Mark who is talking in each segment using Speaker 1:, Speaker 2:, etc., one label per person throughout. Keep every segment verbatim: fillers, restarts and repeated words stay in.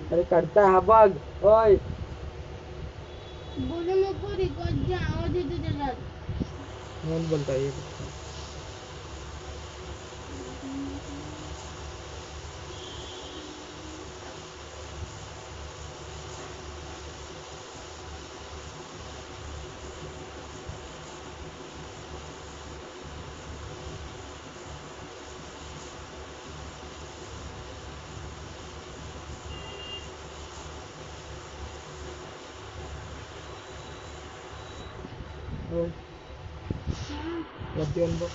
Speaker 1: अरे करता हा बघ. ओय
Speaker 2: बोलू नको रेकॉर्डचा आवाज येतो त्याच्यात.
Speaker 1: म्हणून बोलता ये. ओय वरती येऊन बघ.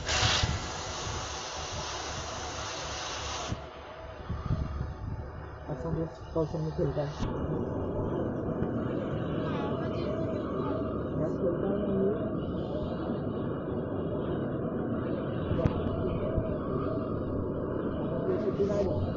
Speaker 1: असं बस पावसाने खेळताय. यात खेळताय ना मी. आपण ते सुट्टी नाही बघ.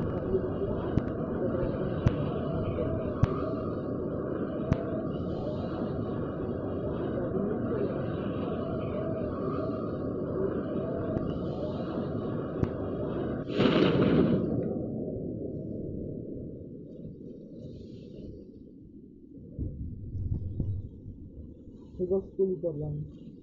Speaker 1: हे बघ स्कूल उतरला मी.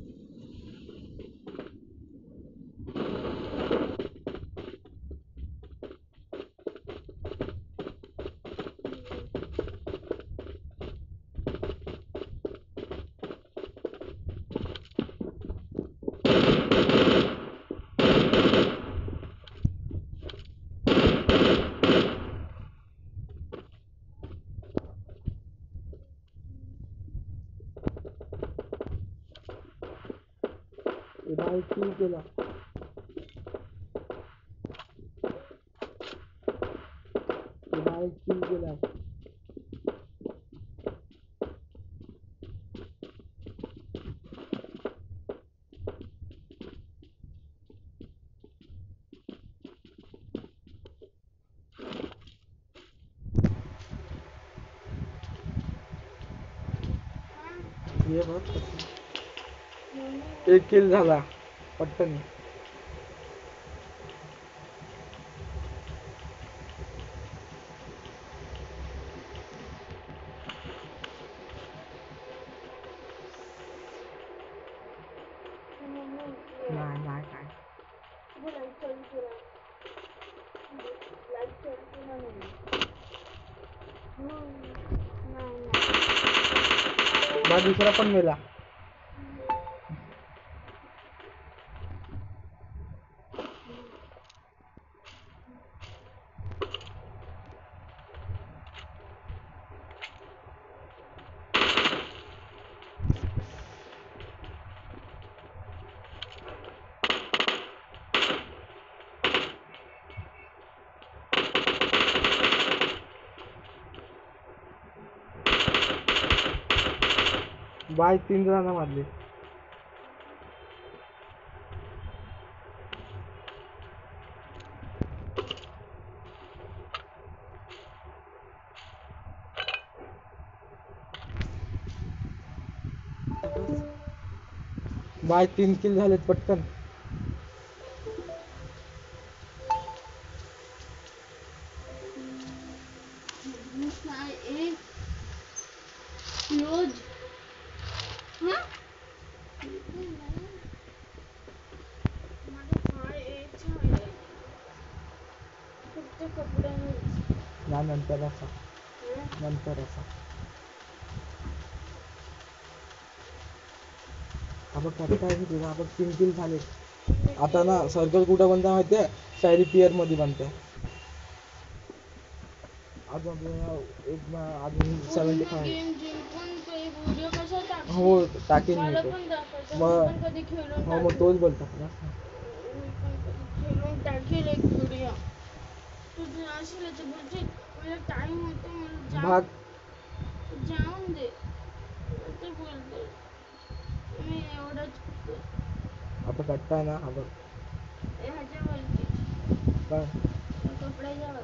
Speaker 1: बाहेर किल केला. बाहेर किल केला. ये बघ एक किल झाला पटकन. नाही नाही काय बा दुसरा पण मेला. बाय तीन जणांना मारले. बाय तीन किल झालेत पटकन. ना नंतर असा नंतर असा आपण करता आहे तुझा आपण तीन किल झाले. आता ना सर्कल कुठं बनतं माहिती आहे? शायरी पियर मध्ये बनतं. अजून एक अजून सेव्हन्टी फाय. हो टाकेन मी तो. मग हो मग तोच बोलतात ना.
Speaker 2: टाकेल एक व्हिडिओ. तुझे असेल तर बोलते मला टाइम होतो मला
Speaker 1: भाग
Speaker 2: जाऊन दे ते बोलते मी एवढंच.
Speaker 1: आता कट्टा ना हा बघ
Speaker 2: ह्याच्यावरती
Speaker 1: काय
Speaker 2: कपड्याच्यावर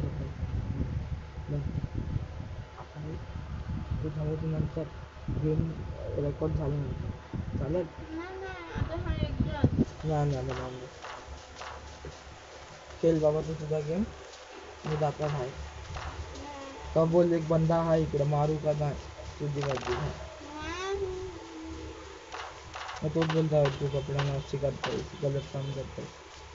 Speaker 1: आता हे झाल्याच्या नंतर गेम रेकॉर्ड झाल्यानंतर चालेल.
Speaker 2: नाही नाही आता हा एकदाच.
Speaker 1: नाही नाही नाही खेळ बाबा तू तुझा गेम मी जातो बाहेर. का बोल एक बंदा हा इकडे मारू का नाही तुझी मर्जी हा.
Speaker 2: मारू.
Speaker 1: मग तोच बोलता है तू कपड़ा नाशी करतोयस गलत काम करतोयस.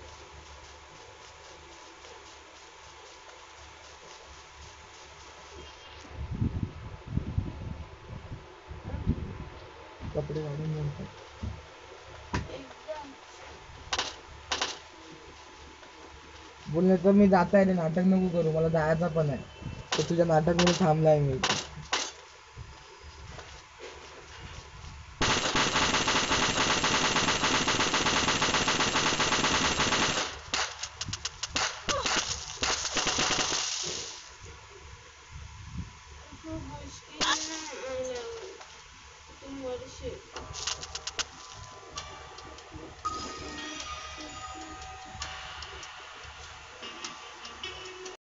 Speaker 1: कपडे काढून बोलतात.
Speaker 2: एकदम.
Speaker 1: बोलले तर मी जाता येईल नाटक नको करू मला जायचं पण आहे तर तुझ्या नाटक मध्ये थांबलाय मी इथे.
Speaker 2: खूप मुश्किल आलं. तू मरशील.